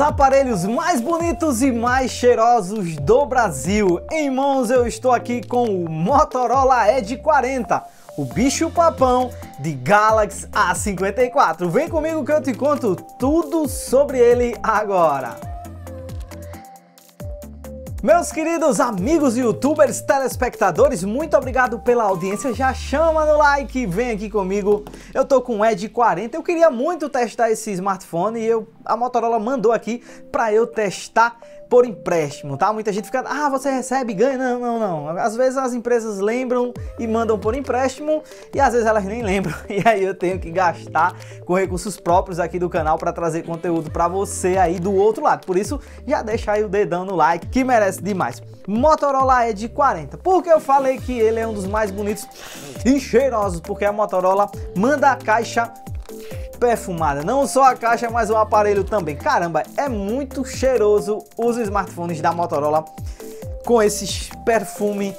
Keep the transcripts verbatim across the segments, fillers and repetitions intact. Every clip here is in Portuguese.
aparelhos mais bonitos e mais cheirosos do Brasil. Em mãos eu estou aqui com o Motorola Edge quarenta, o bicho papão de Galaxy A cinquenta e quatro. Vem comigo que eu te conto tudo sobre ele agora. Meus queridos amigos youtubers, telespectadores, muito obrigado pela audiência. Já chama no like, vem aqui comigo. Eu tô com o Edge quarenta. Eu queria muito testar esse smartphone e eu, a Motorola mandou aqui para eu testar por empréstimo, tá? Muita gente fica, ah, você recebe e ganha. Não, não, não. Às vezes as empresas lembram e mandam por empréstimo e às vezes elas nem lembram. E aí eu tenho que gastar com recursos próprios aqui do canal para trazer conteúdo para você aí do outro lado. Por isso, já deixa aí o dedão no like, que merece demais. Motorola Edge quarenta. Por que eu falei que ele é um dos mais bonitos e cheirosos? Porque a Motorola manda a caixa perfumada, não só a caixa, mas o aparelho também. Caramba, é muito cheiroso os smartphones da Motorola com esse perfume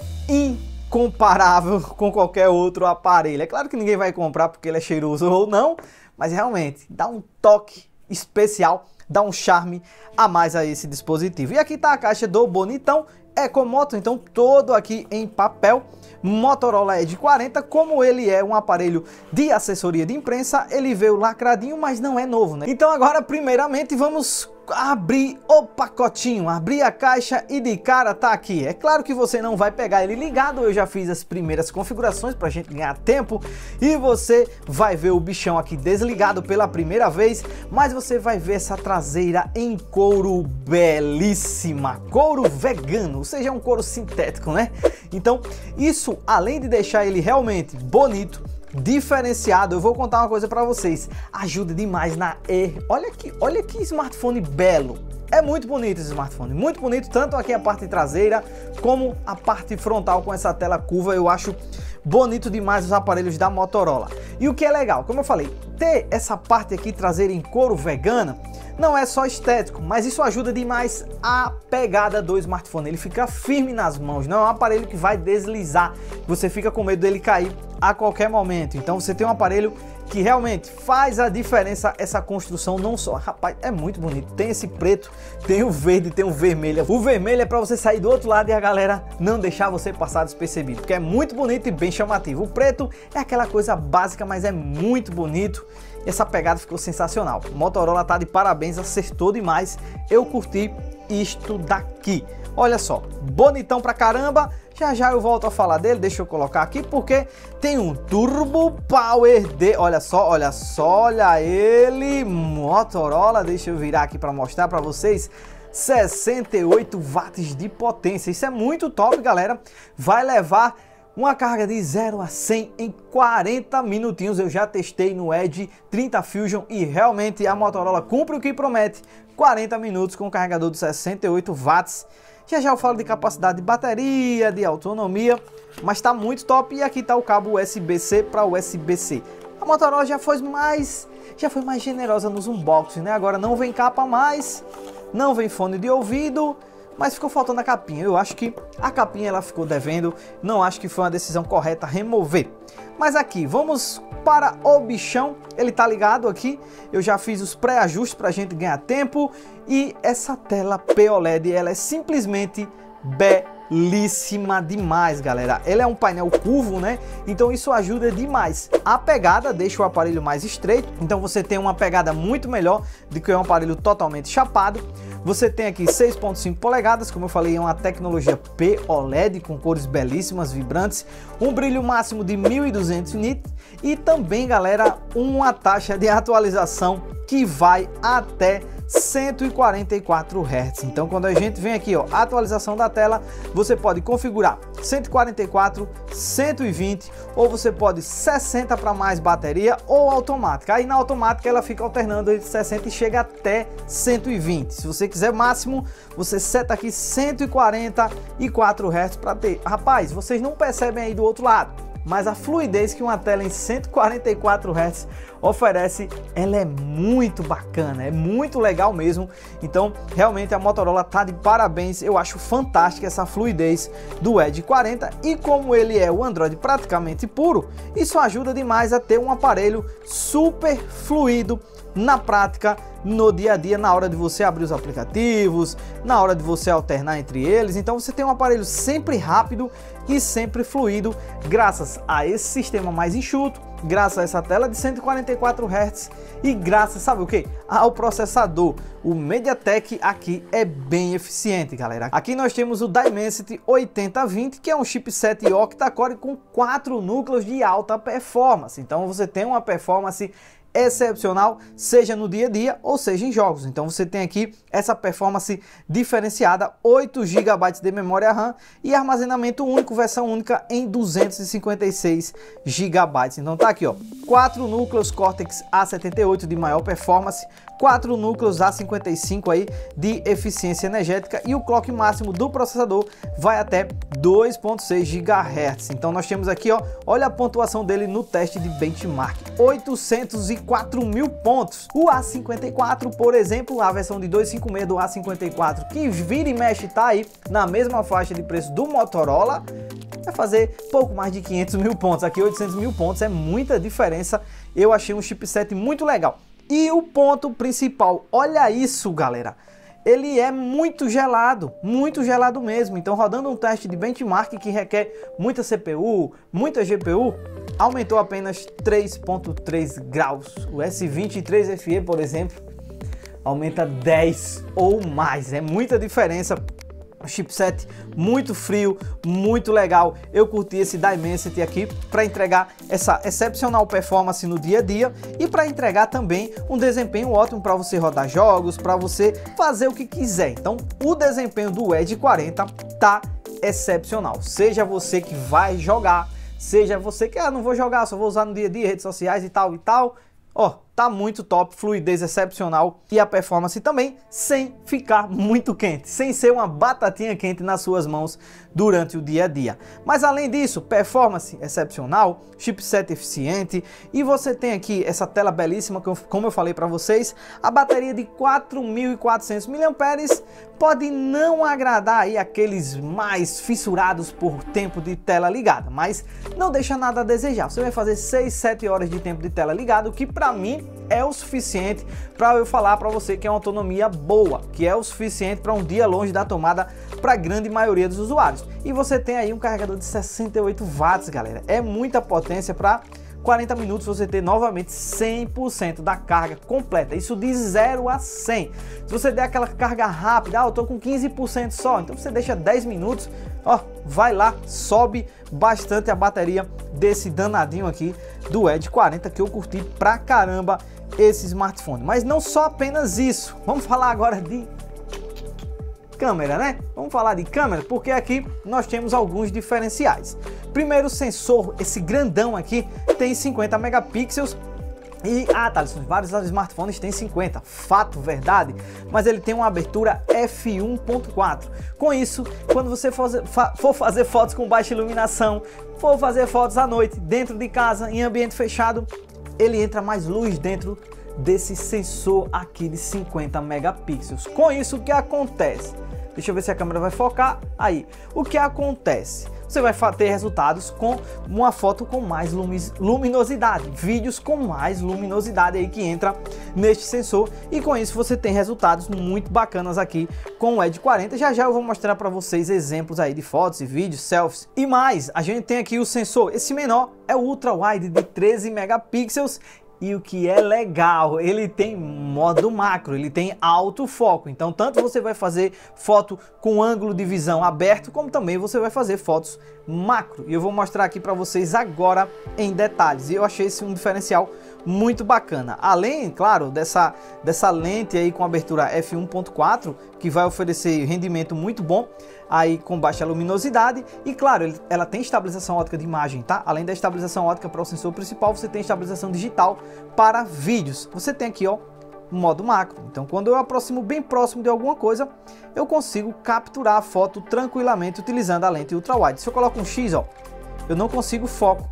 incomparável com qualquer outro aparelho. É claro que ninguém vai comprar porque ele é cheiroso ou não, mas realmente dá um toque especial, dá um charme a mais a esse dispositivo. E aqui tá a caixa do bonitão Ecomoto, então todo aqui em papel. Motorola Edge quarenta, como ele é um aparelho de assessoria de imprensa, ele veio lacradinho, mas não é novo, né? Então agora, primeiramente, vamos abrir o pacotinho, abrir a caixa e de cara tá aqui. É claro que você não vai pegar ele ligado, eu já fiz as primeiras configurações pra gente ganhar tempo e você vai ver o bichão aqui desligado pela primeira vez, mas você vai ver essa traseira em couro belíssima, couro vegano, ou seja, um couro sintético, né? Então isso, além de deixar ele realmente bonito, diferenciado, eu vou contar uma coisa para vocês, ajuda demais na E. Olha aqui, olha que smartphone belo. É muito bonito esse smartphone, muito bonito, tanto aqui a parte traseira como a parte frontal com essa tela curva. Eu acho bonito demais os aparelhos da Motorola. E o que é legal, como eu falei, ter essa parte aqui traseira em couro vegana não é só estético, mas isso ajuda demais a pegada do smartphone. Ele fica firme nas mãos, não é um aparelho que vai deslizar, você fica com medo dele cair a qualquer momento. Então você tem um aparelho que realmente faz a diferença, essa construção não só. Rapaz, é muito bonito. Tem esse preto, tem o verde, tem o vermelho. O vermelho é para você sair do outro lado e a galera não deixar você passar despercebido, porque é muito bonito e bem chamativo. O preto é aquela coisa básica, mas é muito bonito. E essa pegada ficou sensacional. Motorola tá de parabéns, acertou demais. Eu curti isto daqui. Olha só, bonitão pra caramba. Já já eu volto a falar dele, deixa eu colocar aqui, porque tem um Turbo Power D, olha só, olha só, olha ele, Motorola, deixa eu virar aqui para mostrar para vocês, sessenta e oito watts de potência, isso é muito top, galera, vai levar uma carga de zero a cem em quarenta minutinhos, eu já testei no Edge trinta Fusion e realmente a Motorola cumpre o que promete, quarenta minutos com um carregador de sessenta e oito watts. Já já eu falo de capacidade de bateria, de autonomia, mas está muito top. E aqui está o cabo U S B C para U S B C. A Motorola já foi mais, já foi mais generosa nos unboxings, né? Agora não vem capa mais, não vem fone de ouvido, mas ficou faltando a capinha. Eu acho que a capinha ela ficou devendo, não acho que foi uma decisão correta remover. Mas aqui, vamos para o bichão, ele tá ligado aqui, eu já fiz os pré-ajustes para a gente ganhar tempo e essa tela P O L E D, ela é simplesmente belíssima demais, galera. Ele é um painel curvo, né? Então isso ajuda demais. A pegada deixa o aparelho mais estreito, então você tem uma pegada muito melhor do que um aparelho totalmente chapado. Você tem aqui seis ponto cinco polegadas, como eu falei, é uma tecnologia P O L E D com cores belíssimas, vibrantes, um brilho máximo de mil e duzentos nits e também, galera, uma taxa de atualização que vai até cento e quarenta e quatro hertz. Então quando a gente vem aqui, ó, atualização da tela, você pode configurar cento e quarenta e quatro, cento e vinte ou você pode sessenta para mais bateria ou automática. Aí na automática ela fica alternando entre sessenta e chega até cento e vinte. Se você quiser máximo, você seta aqui cento e quarenta e quatro hertz para ter. Rapaz, vocês não percebem aí do outro lado, mas a fluidez que uma tela em cento e quarenta e quatro hertz, oferece, ela é muito bacana, é muito legal mesmo. Então realmente a Motorola tá de parabéns, eu acho fantástica essa fluidez do Edge quarenta, e como ele é o Android praticamente puro, isso ajuda demais a ter um aparelho super fluido na prática, no dia a dia, na hora de você abrir os aplicativos, na hora de você alternar entre eles. Então você tem um aparelho sempre rápido e sempre fluido, graças a esse sistema mais enxuto, graças a essa tela de cento e quarenta e quatro hertz e graças, sabe o que? Ao processador. O MediaTek aqui é bem eficiente, galera. Aqui nós temos o Dimensity oitenta vinte, que é um chipset octa-core com quatro núcleos de alta performance. Então você tem uma performance excepcional, seja no dia a dia ou seja em jogos. Então você tem aqui essa performance diferenciada, oito gigabytes de memória RAM e armazenamento único, versão única em duzentos e cinquenta e seis gigabytes. Então tá aqui, ó, quatro núcleos Cortex A setenta e oito de maior performance, quatro núcleos A cinquenta e cinco aí de eficiência energética, e o clock máximo do processador vai até dois ponto seis gigahertz. Então nós temos aqui, ó, olha a pontuação dele no teste de benchmark, oitocentos e quatro mil pontos. O A cinquenta e quatro, por exemplo, a versão de duzentos e cinquenta e seis do A cinquenta e quatro, que vira e mexe tá aí na mesma faixa de preço do Motorola, vai fazer pouco mais de quinhentos mil pontos. Aqui oitocentos mil pontos, é muita diferença. Eu achei um chipset muito legal. E o ponto principal, olha isso, galera, ele é muito gelado, muito gelado mesmo. Então, rodando um teste de benchmark que requer muita C P U, muita G P U, aumentou apenas três ponto três graus. O S vinte e três F E, por exemplo, aumenta dez ou mais. É muita diferença. Um chipset muito frio, muito legal. Eu curti esse Dimensity aqui para entregar essa excepcional performance no dia a dia e para entregar também um desempenho ótimo para você rodar jogos, para você fazer o que quiser. Então, o desempenho do Edge quarenta tá excepcional. Seja você que vai jogar, seja você que ah, não vou jogar, só vou usar no dia a dia, redes sociais e tal e tal. Ó, tá muito top, fluidez excepcional e a performance também, sem ficar muito quente, sem ser uma batatinha quente nas suas mãos durante o dia a dia. Mas além disso, performance excepcional, chipset eficiente, e você tem aqui essa tela belíssima, como eu falei para vocês. A bateria de quatro mil e quatrocentos miliampères-hora pode não agradar aí aqueles mais fissurados por tempo de tela ligada, mas não deixa nada a desejar. Você vai fazer seis, sete horas de tempo de tela ligada, o que para mim é o suficiente para eu falar para você que é uma autonomia boa, que é o suficiente para um dia longe da tomada para a grande maioria dos usuários. E você tem aí um carregador de sessenta e oito watts, galera. É muita potência para quarenta minutos você ter novamente cem por cento da carga completa, isso de zero a cem. Se você der aquela carga rápida, ah, eu tô com quinze por cento só, então você deixa dez minutos, ó, vai lá, sobe bastante a bateria desse danadinho aqui do Edge quarenta, que eu curti pra caramba esse smartphone. Mas não só apenas isso, vamos falar agora de câmera, né? Vamos falar de câmera, porque aqui nós temos alguns diferenciais. Primeiro, o sensor, esse grandão aqui, tem cinquenta megapixels. E, ah, tá, vários smartphones têm cinquenta, fato, verdade, mas ele tem uma abertura f um ponto quatro. Com isso, quando você for, for fazer fotos com baixa iluminação, for fazer fotos à noite, dentro de casa, em ambiente fechado, ele entra mais luz dentro desse sensor aqui de cinquenta megapixels. Com isso, o que acontece? Deixa eu ver se a câmera vai focar. Aí, o que acontece? Você vai ter resultados com uma foto com mais luminosidade, vídeos com mais luminosidade aí que entra neste sensor, e com isso você tem resultados muito bacanas aqui com o Edge quarenta. Já já eu vou mostrar para vocês exemplos aí de fotos e vídeos, selfies e mais. A gente tem aqui o sensor, esse menor é o ultra wide de treze megapixels. E o que é legal, ele tem modo macro, ele tem autofoco. Então tanto você vai fazer foto com ângulo de visão aberto, como também você vai fazer fotos macro. E eu vou mostrar aqui para vocês agora em detalhes. E eu achei esse um diferencial muito bacana. Além, claro, dessa, dessa lente aí com abertura f um ponto quatro, que vai oferecer rendimento muito bom, aí com baixa luminosidade, e claro, ele, ela tem estabilização ótica de imagem, tá? Além da estabilização ótica para o sensor principal, você tem estabilização digital para vídeos. Você tem aqui, ó, modo macro. Então quando eu aproximo bem próximo de alguma coisa, eu consigo capturar a foto tranquilamente utilizando a lente ultra wide. Se eu coloco um X, ó, eu não consigo foco.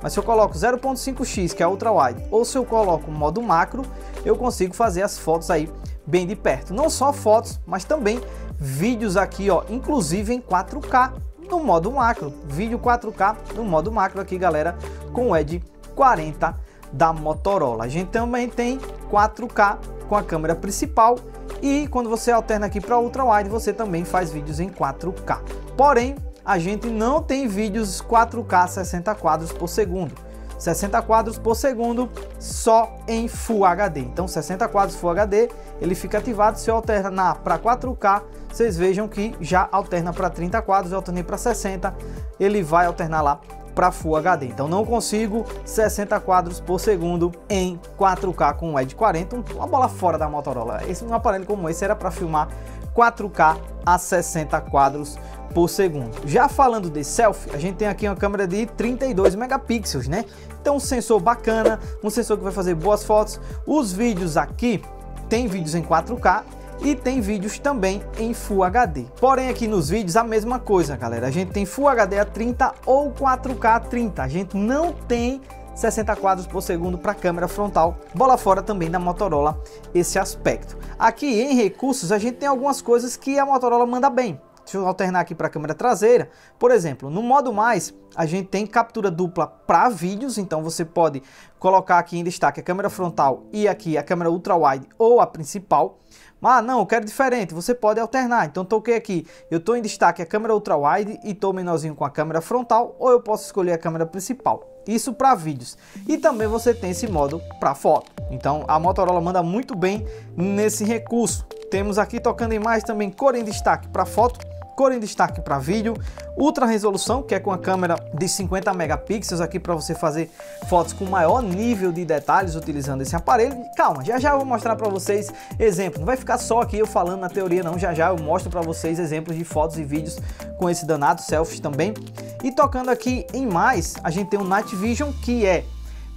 Mas se eu coloco zero ponto cinco x, que é ultra wide, ou se eu coloco modo macro, eu consigo fazer as fotos aí bem de perto. Não só fotos, mas também vídeos aqui, ó, inclusive em quatro K no modo macro. Vídeo quatro K no modo macro aqui, galera, com o Edge quarenta da Motorola. A gente também tem quatro K com a câmera principal e quando você alterna aqui para ultra wide, você também faz vídeos em quatro K. Porém, a gente não tem vídeos quatro K sessenta quadros por segundo. sessenta quadros por segundo só em Full H D. Então sessenta quadros Full H D, ele fica ativado. Se eu alternar para quatro K, vocês vejam que já alterna para trinta quadros. Eu alternei para sessenta, ele vai alternar lá para Full H D. Então não consigo sessenta quadros por segundo em quatro K com o Edge quarenta, uma bola fora da Motorola. Esse um aparelho como esse era para filmar quatro K a sessenta quadros por segundo. Já falando de selfie, a gente tem aqui uma câmera de trinta e dois megapixels, né? Então um sensor bacana, um sensor que vai fazer boas fotos. Os vídeos aqui tem vídeos em quatro K e tem vídeos também em Full H D. Porém aqui nos vídeos a mesma coisa, galera. A gente tem Full H D a trinta ou quatro K a trinta. A gente não tem sessenta quadros por segundo para câmera frontal. Bola fora também da Motorola esse aspecto. Aqui em recursos a gente tem algumas coisas que a Motorola manda bem. Deixa eu alternar aqui para a câmera traseira. Por exemplo, no modo mais, a gente tem captura dupla para vídeos. Então você pode colocar aqui em destaque a câmera frontal e aqui a câmera ultra wide ou a principal. Ah, não, eu quero diferente. Você pode alternar. Então toquei aqui, eu estou em destaque a câmera ultra wide e estou menorzinho com a câmera frontal, ou eu posso escolher a câmera principal. Isso para vídeos. E também você tem esse modo para foto. Então a Motorola manda muito bem nesse recurso. Temos aqui tocando em mais também cor em destaque para foto, cor em destaque para vídeo, ultra resolução, que é com a câmera de cinquenta megapixels aqui para você fazer fotos com maior nível de detalhes utilizando esse aparelho. Calma, já já eu vou mostrar para vocês exemplos. Não vai ficar só aqui eu falando na teoria não, já já eu mostro para vocês exemplos de fotos e vídeos com esse danado, selfies também. E tocando aqui em mais, a gente tem o Night Vision, que é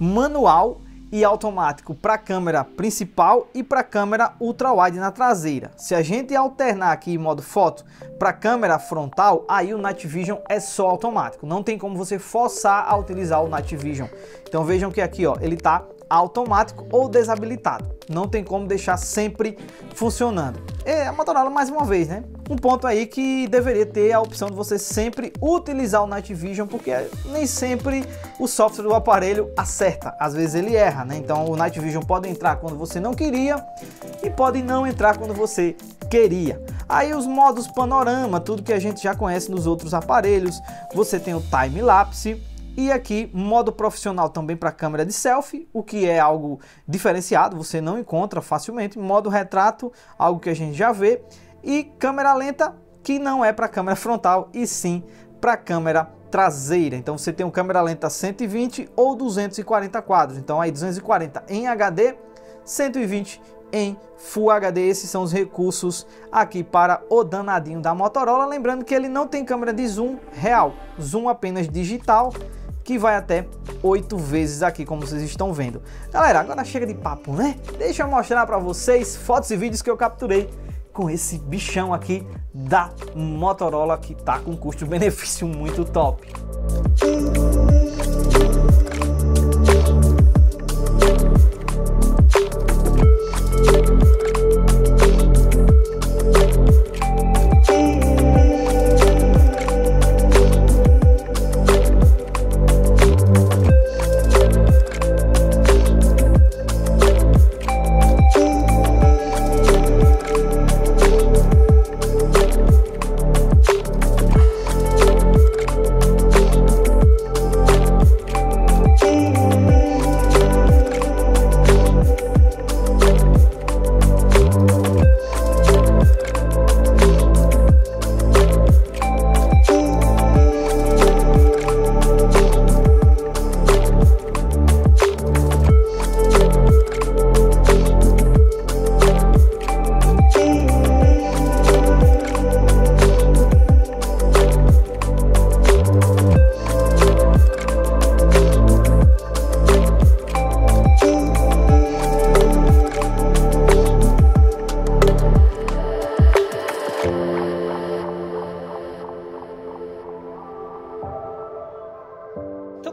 manual e automático para a câmera principal e para a câmera ultra wide na traseira. Se a gente alternar aqui em modo foto para a câmera frontal, aí o Night Vision é só automático, não tem como você forçar a utilizar o Night Vision. Então vejam que aqui, ó, ele tá automático ou desabilitado, não tem como deixar sempre funcionando. É a Motorola mais uma vez, né? Um ponto aí que deveria ter a opção de você sempre utilizar o Night Vision, porque nem sempre o software do aparelho acerta, às vezes ele erra, né? Então o Night Vision pode entrar quando você não queria e pode não entrar quando você queria. Aí os modos panorama, tudo que a gente já conhece nos outros aparelhos, você tem o time lapse. E aqui, modo profissional também para câmera de selfie, o que é algo diferenciado, você não encontra facilmente. Modo retrato, algo que a gente já vê. E câmera lenta, que não é para câmera frontal, e sim para câmera traseira. Então você tem um câmera lenta cento e vinte ou duzentos e quarenta quadros. Então aí duzentos e quarenta em H D, cento e vinte em Full H D. Esses são os recursos aqui para o danadinho da Motorola. Lembrando que ele não tem câmera de zoom real, zoom apenas digital, que vai até oito vezes aqui, como vocês estão vendo. Galera, agora chega de papo, né? Deixa eu mostrar para vocês fotos e vídeos que eu capturei com esse bichão aqui da Motorola, que tá com custo-benefício muito top.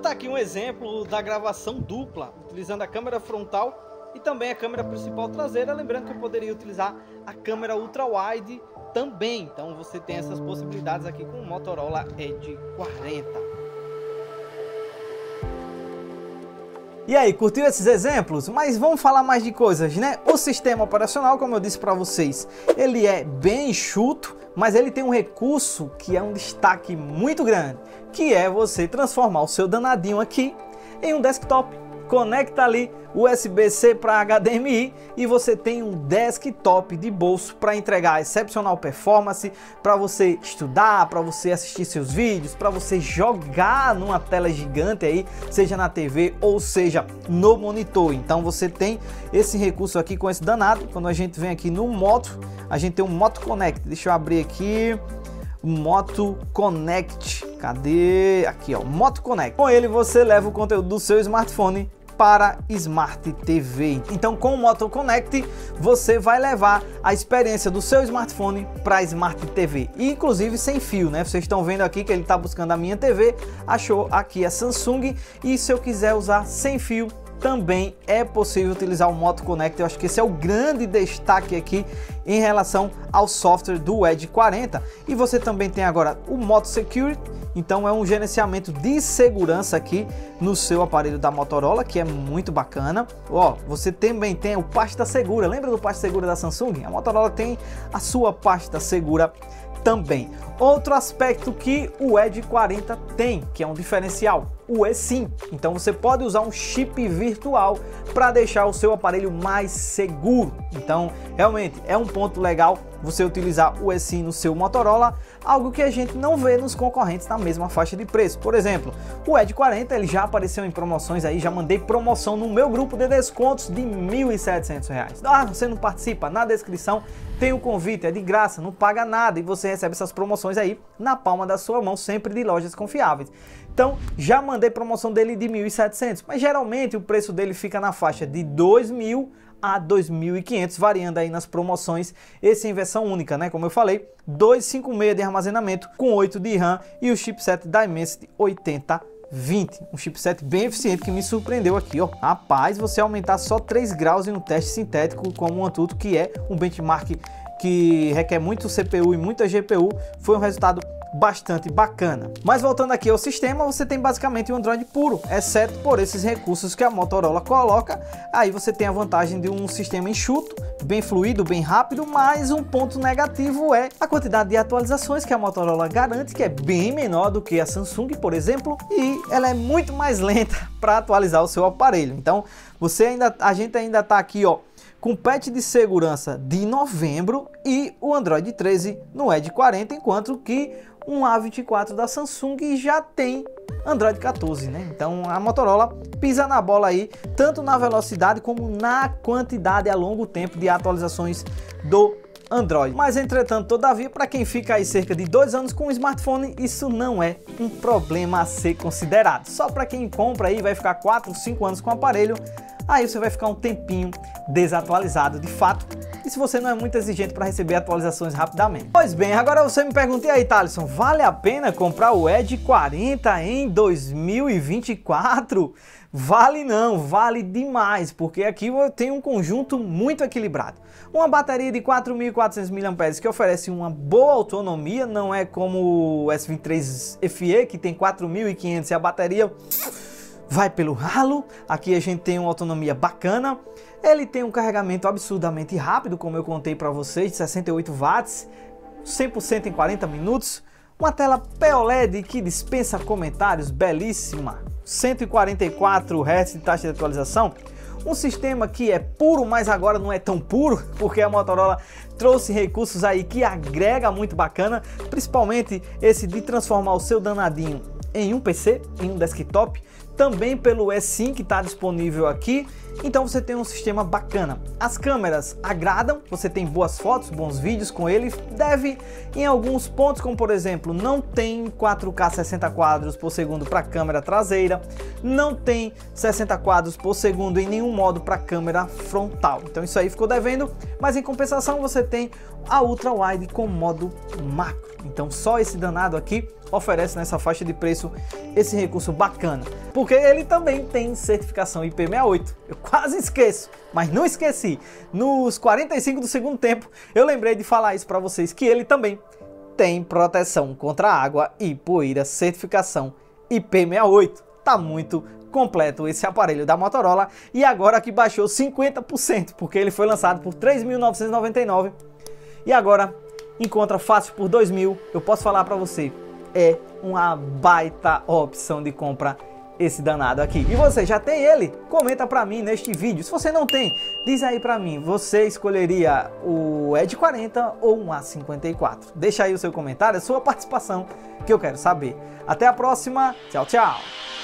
botar aqui um exemplo da gravação dupla, utilizando a câmera frontal e também a câmera principal traseira, lembrando que eu poderia utilizar a câmera ultra-wide também. Então você tem essas possibilidades aqui com o Motorola Edge quarenta. E aí, curtiu esses exemplos? Mas vamos falar mais de coisas, né? O sistema operacional, como eu disse para vocês, ele é bem enxuto, mas ele tem um recurso que é um destaque muito grande, que é você transformar o seu danadinho aqui em um desktop. Conecta ali U S B C para H D M I e você tem um desktop de bolso para entregar excepcional performance, para você estudar, para você assistir seus vídeos, para você jogar numa tela gigante aí, seja na T V ou seja no monitor. Então você tem esse recurso aqui com esse danado. Quando a gente vem aqui no Moto, a gente tem um Moto Connect. Deixa eu abrir aqui. Moto Connect, cadê? Aqui ó, Moto Connect. Com ele você leva o conteúdo do seu smartphone para Smart T V. Então com o Moto Connect você vai levar a experiência do seu smartphone para Smart T V, e inclusive sem fio, né? Vocês estão vendo aqui que ele está buscando a minha T V, achou aqui a Samsung, e se eu quiser usar sem fio também é possível utilizar o Moto Connect. Eu acho que esse é o grande destaque aqui em relação ao software do Edge quarenta. E você também tem agora o Moto Security, então é um gerenciamento de segurança aqui no seu aparelho da Motorola, que é muito bacana. Ó, você também tem o pasta segura, lembra do pasta segura da Samsung? A Motorola tem a sua pasta segura também. Outro aspecto que o Edge quarenta tem, que é um diferencial, o eSIM. Então você pode usar um chip virtual para deixar o seu aparelho mais seguro. Então realmente é um ponto legal você utilizar o eSIM no seu Motorola, algo que a gente não vê nos concorrentes na mesma faixa de preço. Por exemplo, o Edge quarenta ele já apareceu em promoções aí, já mandei promoção no meu grupo de descontos de mil e setecentos reais. Ah, você não participa? Na descrição tem o convite, é de graça, não paga nada e você recebe essas promoções aí na palma da sua mão, sempre de lojas confiáveis. Então já mandei promoção dele de mil e setecentos, mas geralmente o preço dele fica na faixa de dois mil a dois mil e quinhentos, variando aí nas promoções. Esse é em versão única, né? Como eu falei, duzentos e cinquenta e seis de armazenamento com oito de RAM e o chipset Dimensity oitenta vinte, um chipset bem eficiente que me surpreendeu aqui, ó. Rapaz, você aumentar só três graus em um teste sintético como o Antutu, que é um benchmark que requer muito C P U e muita G P U, foi um resultado bastante bacana. Mas voltando aqui ao sistema, você tem basicamente um Android puro, exceto por esses recursos que a Motorola coloca. Aí você tem a vantagem de um sistema enxuto, bem fluido, bem rápido, mas um ponto negativo é a quantidade de atualizações que a Motorola garante, que é bem menor do que a Samsung, por exemplo, e ela é muito mais lenta para atualizar o seu aparelho. Então, você ainda, a gente ainda está aqui, ó, com patch de segurança de novembro e o Android treze no Edge quarenta, enquanto que um A vinte e quatro da Samsung já tem Android quatorze, né? Então a Motorola pisa na bola aí, tanto na velocidade como na quantidade a longo tempo de atualizações do Android. Mas entretanto, todavia, para quem fica aí cerca de dois anos com o smartphone, isso não é um problema a ser considerado. Só para quem compra aí vai ficar quatro, cinco anos com o aparelho, aí você vai ficar um tempinho desatualizado de fato, e se você não é muito exigente para receber atualizações rapidamente. Pois bem, agora você me pergunta, e aí Thaleson, vale a pena comprar o Edge quarenta em dois mil e vinte e quatro? Vale não, vale demais, porque aqui eu tenho um conjunto muito equilibrado. Uma bateria de quatro mil e quatrocentos miliampères-hora que oferece uma boa autonomia, não é como o S vinte e três F E que tem quatro mil e quinhentos e a bateria vai pelo ralo. Aqui a gente tem uma autonomia bacana. Ele tem um carregamento absurdamente rápido, como eu contei para vocês, de sessenta e oito watts, cem por cento em quarenta minutos. Uma tela P O L E D que dispensa comentários, belíssima. cento e quarenta e quatro hertz de taxa de atualização. Um sistema que é puro, mas agora não é tão puro, porque a Motorola trouxe recursos aí que agrega muito bacana, principalmente esse de transformar o seu danadinho em um P C, em um desktop, também pelo eSIM que está disponível aqui. Então você tem um sistema bacana. As câmeras agradam, você tem boas fotos, bons vídeos com ele. Deve em alguns pontos, como por exemplo, não tem quatro K sessenta quadros por segundo para a câmera traseira, não tem sessenta quadros por segundo em nenhum modo para a câmera frontal. Então isso aí ficou devendo, mas em compensação você tem a ultra wide com modo macro. Então só esse danado aqui oferece nessa faixa de preço esse recurso bacana, porque ele também tem certificação I P sessenta e oito. Eu quase esqueço, mas não esqueci. Nos quarenta e cinco do segundo tempo, eu lembrei de falar isso para vocês, que ele também tem proteção contra água e poeira, certificação I P sessenta e oito. Tá muito completo esse aparelho da Motorola, e agora que baixou cinquenta por cento, porque ele foi lançado por três mil novecentos e noventa e nove reais e agora encontra fácil por dois mil. Eu posso falar para você, é uma baita opção de compra esse danado aqui. E você já tem ele? Comenta para mim neste vídeo. Se você não tem, diz aí para mim, você escolheria o Edge quarenta ou um A cinquenta e quatro? Deixa aí o seu comentário, a sua participação, que eu quero saber. Até a próxima, tchau, tchau!